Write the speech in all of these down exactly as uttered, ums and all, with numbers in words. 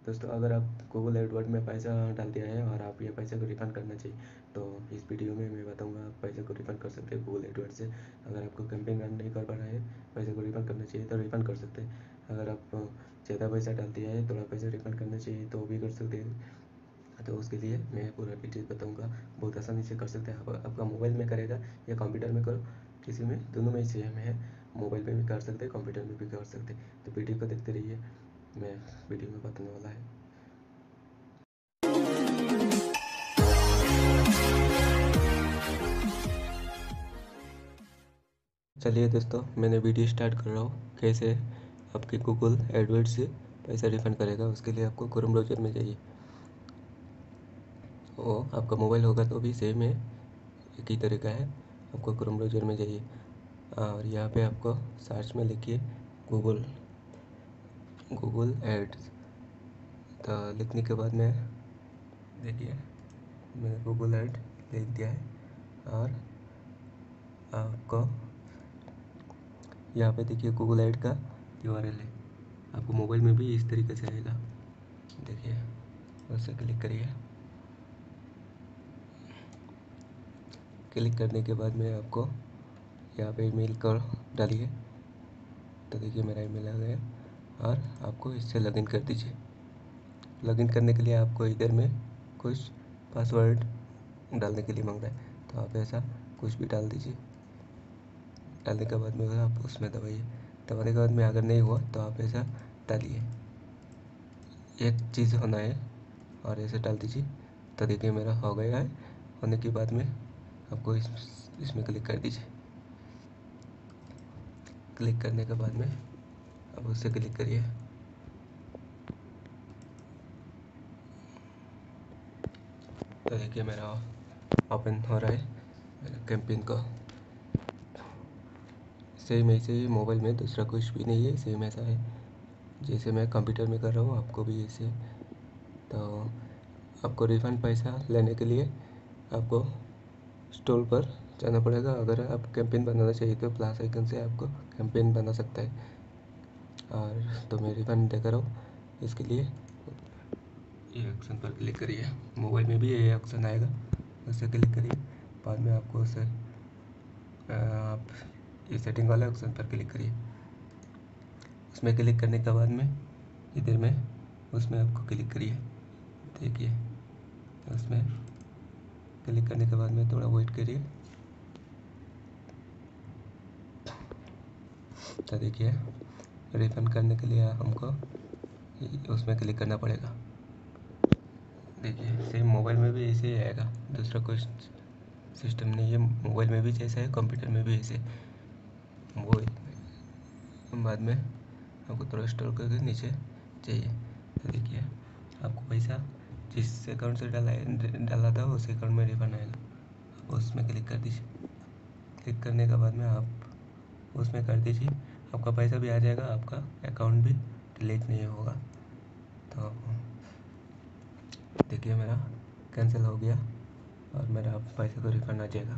दोस्तों, अगर आप गूगल एडवर्ड में पैसा डाल दिया है और आप ये पैसे को रिफ़ंड करना चाहिए, तो इस वीडियो में मैं बताऊंगा आप पैसे को रिफ़ंड कर सकते हैं गूगल एडवर्ड से। अगर आपको कैंपेन रन नहीं कर पा रहा है, पैसे को रिफ़ंड करना चाहिए तो रिफ़ंड कर सकते हैं। अगर आप ज़्यादा पैसा डाल दिया है, थोड़ा पैसा रिफ़ंड करना चाहिए तो भी कर सकते हैं। तो उसके लिए मैं पूरा डिटेल बताऊंगा, बहुत आसानी से कर सकते हैं। आप आपका मोबाइल में करेगा या कंप्यूटर में करो, किसी में, दोनों में सेम है। मोबाइल में भी कर सकते हैं, कंप्यूटर में भी कर सकते हैं। तो वीडियो को देखते रहिए, मैं वीडियो में बताने वाला है। चलिए दोस्तों, मैंने वीडियो स्टार्ट कर रहा हूँ। कैसे आपके गूगल एडवर्ड से पैसा रिफ़ंड करेगा, उसके लिए आपको क्रोम ब्राउज़र में जाइए। वो आपका मोबाइल होगा तो भी सेम है, एक ही तरीका है। आपको क्रोम ब्राउज़र में जाइए और यहाँ पे आपको सर्च में लिखिए गूगल गूगल एड्स। तो लिखने के बाद में देखिए मैंने गूगल एड लिख दिया है और आपको यहाँ पे देखिए गूगल एड का यू आर एल है। आपको मोबाइल में भी इस तरीके से आएगा, देखिए उससे क्लिक करिए। क्लिक करने के बाद में आपको यहाँ पे ईमेल कर डालिए। तो देखिए मेरा ईमेल आ गया और आपको इससे लॉगिन कर दीजिए। लॉगिन करने के लिए आपको इधर में कुछ पासवर्ड डालने के लिए मांग रहा है, तो आप ऐसा कुछ भी डाल दीजिए। डालने के बाद में आप उसमें दबाइए। दबाने के बाद में अगर नहीं हुआ तो आप ऐसा डालिए, एक चीज़ होना है और ऐसे डाल दीजिए। तो देखिए मेरा हो गया है। होने के बाद में आपको इस इसमें क्लिक कर दीजिए। क्लिक करने के बाद में अब उससे क्लिक करिए। तो देखिए मेरा ओपन हो रहा है मेरा कैंपेन को। सेम ऐसे ही मोबाइल में दूसरा कुछ भी नहीं है, सेम ऐसा है जैसे मैं कंप्यूटर में कर रहा हूँ, आपको भी ऐसे। तो आपको रिफ़ंड पैसा लेने के लिए आपको स्टोर पर जाना पड़ेगा। अगर आप कैंपेन बनाना चाहिए तो प्लस आइकन से आपको कैंपेन बना सकता है। और तो मैं रिफ़ंड देकर रहा हूँ, इसके लिए ये ऑप्शन पर क्लिक करिए। मोबाइल में भी ये ऑप्शन आएगा, उससे क्लिक करिए। बाद में आपको उसे आप ये सेटिंग वाले ऑप्शन पर क्लिक करिए। उसमें क्लिक करने के बाद में इधर में उसमें आपको क्लिक करिए। देखिए उसमें क्लिक करने के बाद में थोड़ा वेट करिए। तो देखिए रिफ़ंड करने के लिए हमको उसमें क्लिक करना पड़ेगा। देखिए सेम मोबाइल में भी ऐसे ही आएगा, दूसरा कोई सिस्टम नहीं है। मोबाइल में भी जैसा है, कंप्यूटर में भी ऐसे। वो बाद में आपको थोड़ा स्टोर करके नीचे चाहिए। तो देखिए आपको पैसा जिस अकाउंट से डाला डाला था उस अकाउंट में रिफंड आएगा। आप उसमें क्लिक कर दीजिए। क्लिक करने के बाद में आप उसमें कर दीजिए, आपका पैसा भी आ जाएगा, आपका अकाउंट भी डिलीट नहीं होगा। तो देखिए मेरा कैंसिल हो गया और मेरा पैसे को रिफ़ंड आ जाएगा।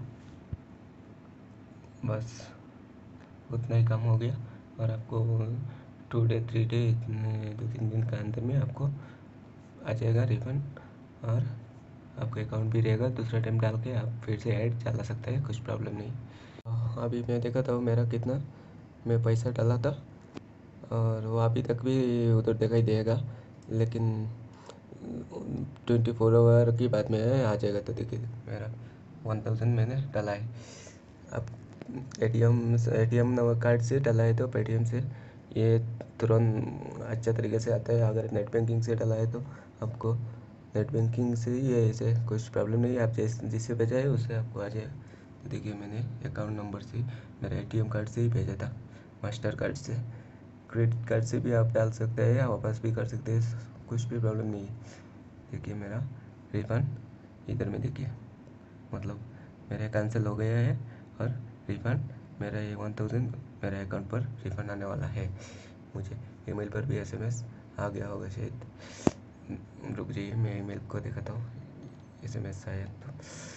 बस उतना ही काम हो गया और आपको टू डे थ्री डे दो तीन दिन के अंदर में आपको आ जाएगा रिफ़ंड और आपका अकाउंट भी रहेगा। दूसरा टाइम डाल के आप फिर से ऐड चला सकते हैं, कुछ प्रॉब्लम नहीं। अभी मैं देखा था मेरा कितना मैं पैसा डाला था और वो अभी तक भी उधर दिखाई देगा, लेकिन ट्वेंटी फोर आवर की बाद में आ जाएगा। तो देखिए मेरा वन थाउजेंड मैंने डाला है। अब एटीएम एटीएम कार्ड से डाला है तो पेटीएम से ये तुरंत अच्छा तरीके से आता है। अगर नेट बैंकिंग से डाला है तो आपको नेट बैंकिंग से ये ऐसे कुछ प्रॉब्लम नहीं है, आप जिस जिससे भेजा है उससे आपको आ जाएगा। तो देखिए मैंने अकाउंट नंबर से मेरा एटीएम कार्ड से ही भेजा था, मास्टर कार्ड से। क्रेडिट कार्ड से भी आप डाल सकते हैं या वापस भी कर सकते हैं, कुछ भी प्रॉब्लम नहीं है। देखिए मेरा रिफ़ंड इधर में देखिए, मतलब मेरा कैंसिल हो गया है और रिफ़ंड मेरा ये वन थाउजेंड मेरे अकाउंट पर रिफ़ंड आने वाला है। मुझे ईमेल पर भी एसएमएस आ गया होगा शायद। रुक जाइए मैं ईमेल को दिखाता हूँ, एसएमएस आया तो।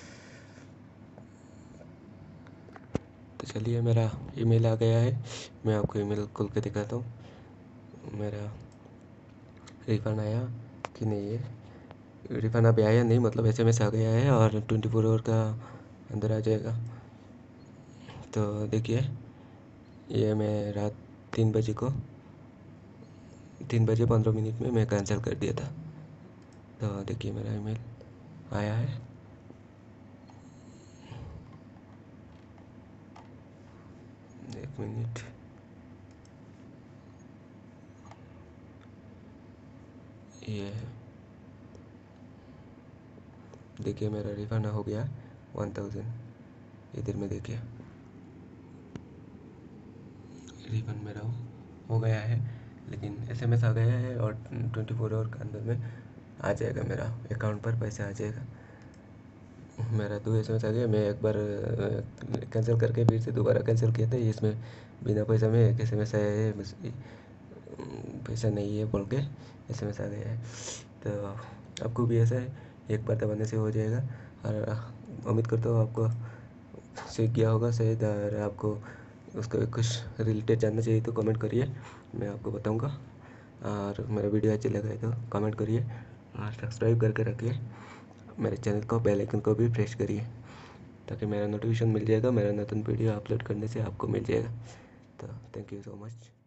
तो चलिए मेरा ईमेल आ गया है, मैं आपको ईमेल खोल के दिखाता हूँ। मेरा रिफ़ंड आया कि नहीं है। रिफ़ंड अभी आया नहीं, मतलब एसएमएस आ गया है और ट्वेंटी फोर आवर का अंदर आ जाएगा। तो देखिए, ये मैं रात तीन बजे को तीन बजे पंद्रह मिनट में मैं कैंसिल कर दिया था। तो देखिए मेरा ईमेल आया है। एक मिनट, ये देखिए मेरा रिफ़ंड हो गया वन थाउजेंड। इधर में देखिए रिफ़ंड मेरा हो गया है, लेकिन एसएमएस आ गया है और ट्वेंटी फोर आवर के अंदर में आ जाएगा, मेरा अकाउंट पर पैसा आ जाएगा। मेरा दो एस एम एस आ गया। मैं एक बार कैंसिल करके फिर से दोबारा कैंसिल किया था। इसमें बिना पैसा में एक एस एम एस आया है, बस पैसा नहीं है बोल के एस एम एस आ गया है। तो आपको भी ऐसा है, एक बार दबाने से हो जाएगा। और उम्मीद करता हूँ आपको सीख गया होगा शायद। और आपको उसका कुछ रिलेटेड जानना चाहिए तो कमेंट करिए, मैं आपको बताऊँगा। और मेरा वीडियो अच्छा लगा है तो कमेंट करिए और सब्सक्राइब करके रखिए मेरे चैनल को, बेल आइकन को भी प्रेस करिए ताकि मेरा नोटिफिकेशन मिल जाएगा, मेरा नতুन वीडियो अपलोड करने से आपको मिल जाएगा। तो थैंक यू सो मच।